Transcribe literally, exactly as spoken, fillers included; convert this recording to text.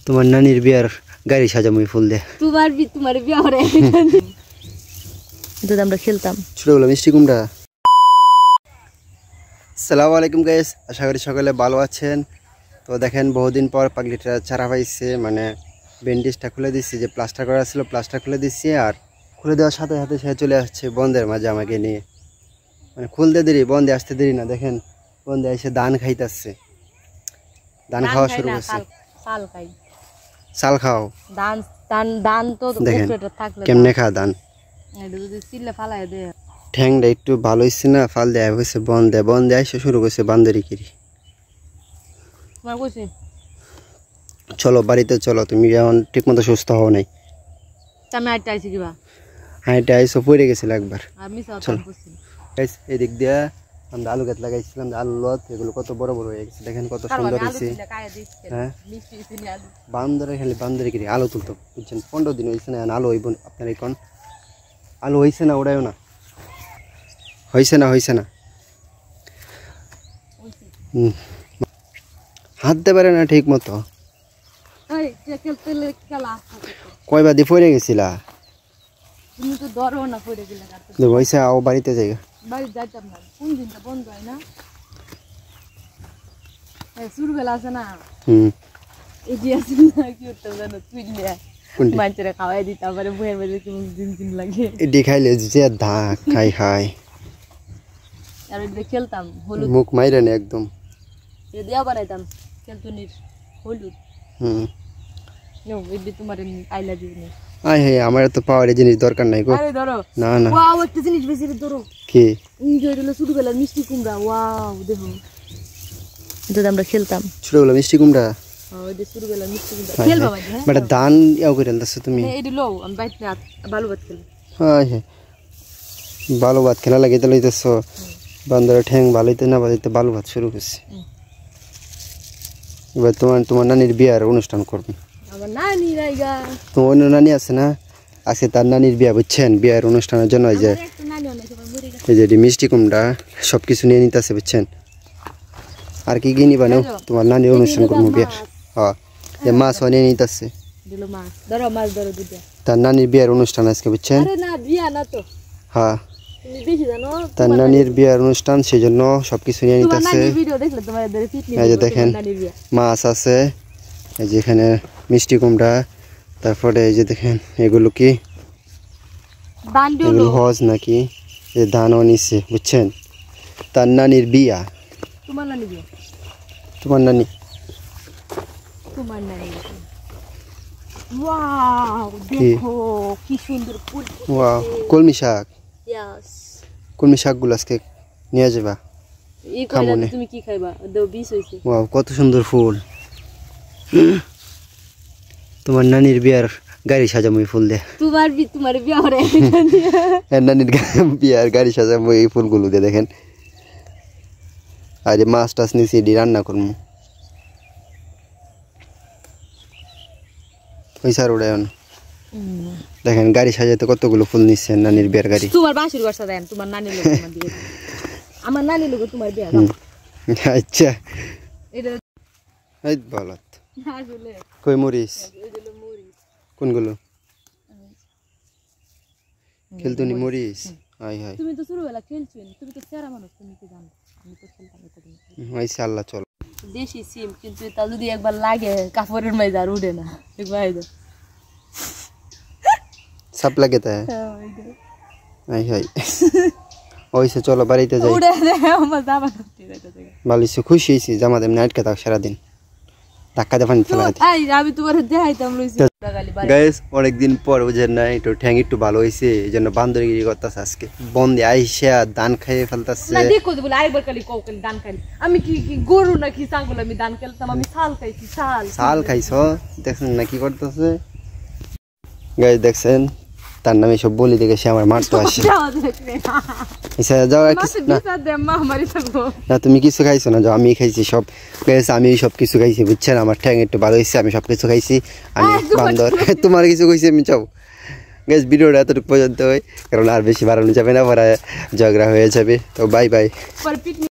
তোমার নানির বিয়ার গাড়ি সাজামই ফুল দিয়ে তোমার বি তোমার বিয়া হরে যদি আমরা খেলতাম ছোটগুলো মিষ্টি কুমড়া। আসসালামু আলাইকুম গাইস, আশা করি সকলে ভালো আছেন। তো দেখেন বহুদিন পর পাগলিটা চারা পাইছে, মানে ব্যান্ডেজটা খুলে দিচ্ছি, যে প্লাস্টার করা ছিল প্লাস্টার খুলে দিচ্ছি, আর খুলে দেওয়ার সাথে সাথে সে চলে আসছে বন্ধের মাঝে আমাকে নিয়ে, মানে খুলতে দেরি বন্ধে আসতে দেরি না। দেখেন বন্ধে এসে ধান খাইতেছে, ধান খাওয়া শুরু করছে। চাল খাও ধান ধান ধান তো দেখেন কেমনে খা ধান, ঠ্যাংটা একটু ভালো হচ্ছে না, ফাল দেয়া হয়েছে বন্ধে বন্ধে এসে শুরু করছে বান্দরি কিরি। চলো বাড়িতে চলো, তুমি এখন ঠিক মতো সুস্থ হও নাই। হাইটা আইসো পড়ে গেছিল একবার। চলো এদিক দিয়ে আমরা আলু গাছ লাগাইছিলাম, আলু লত এগুলো কত বড় বড় হয়ে গেছে, দেখেন কত সুন্দর হয়েছে। হ্যাঁ বান্দরে খালি বান্দরে কিরি আলু তুলতো, বুঝছেন? পনেরো দিন হয়েছে না আলু হইব আপনার এখন, আলু হয়েছে না ওড়াইও না, হয়েছে না হয়েছে না হুম হাত দিতে পারে না ঠিক মতো। কয়বার দিয়ে পড়ে গেছিলা? হয়েছে আও বাড়িতে যাইগা, খেলতাম মুখ মাইরে না একদম বানাইতাম হলুদ। আমার তো পাওয়ার জিনিস দরকার নাই গো। না না একটা জিনিস বেশি ধরো কি ছোটবেলার মিষ্টি কুমড়া। ওয়াও দেখো যদি আমরা খেলতাম ছোটবেলা মিষ্টি কুমড়া, ছোটবেলার মিষ্টি কুমড়া খেলবা মানে ধান ইয়াও করে আনতেছো তুমি? ভালো ভাত খেল। হ্যাঁ হ্যাঁ ভালো ভাত খেলা লাগাইতে লইতেছো, বান্দরের ঠ্যাং ভালোইতে না ভালোইতে ভালো ভাত শুরু করছে। এবার তোমার তোমার নানির বিয়ার অনুষ্ঠান করবে। আমার নানি রাইগা তোমার অন্য নানি আছে না, আজকে তার নানির বিয়া, বুঝছেন? বিয়ার অনুষ্ঠানের জন্য এই যে এই যে মিষ্টি কুমড়া সব কিছু নিয়ে নিতেছে, বুঝছেন? আর কি কি নিবা? তোমার নানির অনুষ্ঠান করবো বিয়ার। হ্যাঁ যে মাছ নিয়ে নিতেছে, তার নানির বিয়ার অনুষ্ঠান আজকে, বুঝছেন? হ্যাঁ তার নানির বিয়ার অনুষ্ঠান, সেই জন্য সবকিছু নিয়ে নিতেছে। এই যে দেখেন মাছ আছে, এই যে এখানে মিষ্টি কুমড়া, তারপরে এই যে দেখেন এগুলো কি এগুলো হজ নাকি, এই ধানও নিচ্ছে, বুঝছেন? তার নানির বিয়া। তোমার নানি বিয়া? তোমার নানি তোমার নানি ওয়াও দেখো কি সুন্দর ফুল। ওয়াও কলমি শাক। ইয়েস কলমি শাকগুলো আজকে নিয়ে যাবা। এই কয়টা তুমি কি খাইবা? দাও বিশ হইছে। ওয়াও কত সুন্দর ফুল। তোমার নানির বিয়ার গাড়ি সাজামো এই ফুল দিয়ে। তোমার বি তোমার বিয়া হরে নানির বিয়ার গাড়ি সাজামো এই ফুলগুলো দিয়ে। দেখেন আর মাছ টাছ নিচে দিয়ে রান্না করবো। ওই সার ওড়ায় দেখেন গাড়ি সাজাতে কতগুলো ফুল নিচ্ছেন নানির বিয়ার গাড়ি। তোমার বাসুর ঘর সাজান, তোমার নানির লোক আমার বিয়ে, আমার নানির লোক তোমার বিয়া। আচ্ছা এই বলত আসলে কই মরিস কোনগুলো খেলতুনি মরিস? হাই হাই তুমি তো ছোটবেলা খেলছো, তুমি তো সেরা মানুষ, তুমি কি জানো? আমি তো খেলতাম এটা। আইসা আল্লাহ চল দেশি সিম, কিন্তু তা যদি একবার লাগে কাপড়ের মাঝে আর উঠে না। একবার আইদো সাপ লাগে তা হাই হাই ওইসে চলো বাড়িতে যাই। ভালো খুশি হয়েছি, জামা দেম নাইটকে থাক সারাদিন ধাক্কা দিয়ে পানি ফেলা। গাইস অনেকদিন পর বুঝেন না, একটু ঠ্যাং একটু ভালো হয়েছে, এই জন্য বান্দরগিরি করতেছে আজকে। বন্ধে আইসা ধান খাইয়ে ফেলতেছে। আমি কি গরু নাকি ছাগল? আমি ধান খেলতাম, আমি শাল খাইছি। শাল শাল খাইছ? দেখছেন না কি করতেছে গাইস? দেখছেন তার নামে সব বলি দেখে সে আমার মারতে আসে। না তুমি কিছু খাইছো না, আমি খাইছি সব। আমি সব কিছু খাইছি, বুঝছেন? আমার ঠ্যাং একটু ভালো হয়েছে, আমি সব কিছু খাইছি। আমি বান্দর তোমার কিছু কইছি আমি চাও। গাইস ভিডিওটা এতটুকু পর্যন্ত হয়, কারণ আর বেশি বাড়ানো যাবে না, পরে ঝগড়া হয়ে যাবে। তো বাই বাই।